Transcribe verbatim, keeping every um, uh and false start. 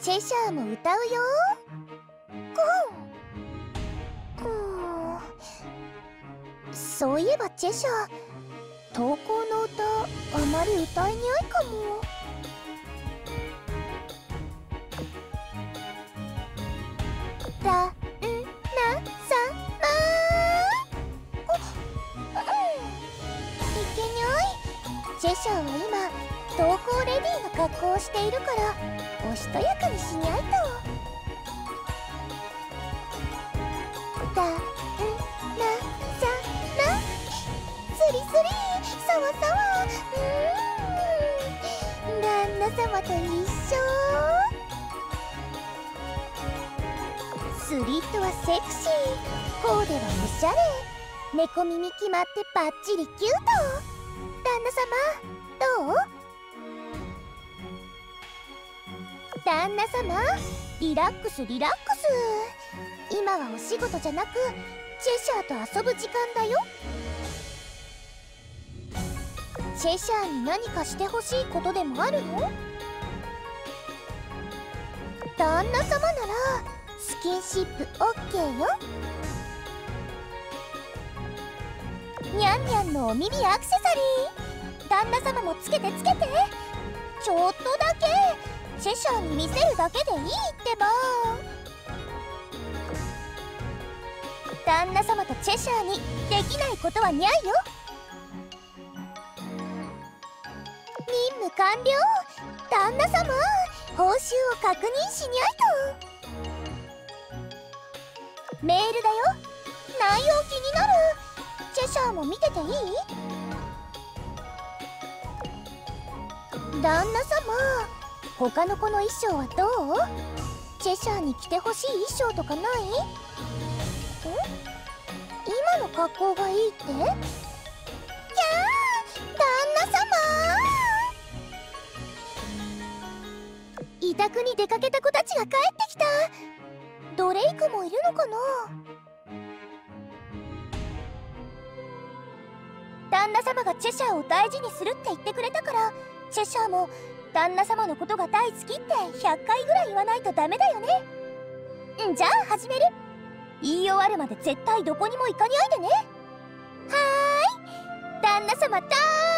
チェシャーも歌うよ。うん、うん、そういえばチェシャー、投稿の歌あまり歌えにゃいかも。だんなさまー、いけにゃい。チェシャーは今投稿レディーの格好をしているから、おしとやかにしにゃいと。だんなさま、スリスリ、さわさわ、うーん、旦那様と一緒。スリットはセクシー、コーデはおしゃれ、猫耳決まってバッチリキュート。旦那様どう？旦那様、リラックスリラックス。今はお仕事じゃなくチェシャーと遊ぶ時間だよ。チェシャーに何かしてほしいことでもあるの？旦那様ならスキンシップ オーケー よ。ニャンニャンのお耳アクセサリー、旦那様もつけてつけて。ちょっとだけチェシャーに見せるだけでいいってば。旦那様とチェシャーにできないことはにゃいよ。任務完了。旦那様、報酬を確認しにゃいと。メールだよ。内容気になる。チェシャーも見てていい？旦那様、他の子の衣装はどう？チェシャーに着てほしい衣装とかない？ん？今の格好がいいって？キャー！旦那様！委託に出かけた子たちが帰ってきた。ドレイクもいるのかな？旦那様がチェシャーを大事にするって言ってくれたから、チェシャーも旦那様のことが大好きってひゃっかいぐらい言わないとダメだよね。んじゃあ始める。言い終わるまで絶対どこにも行かにゃいでね。はーい、旦那様だー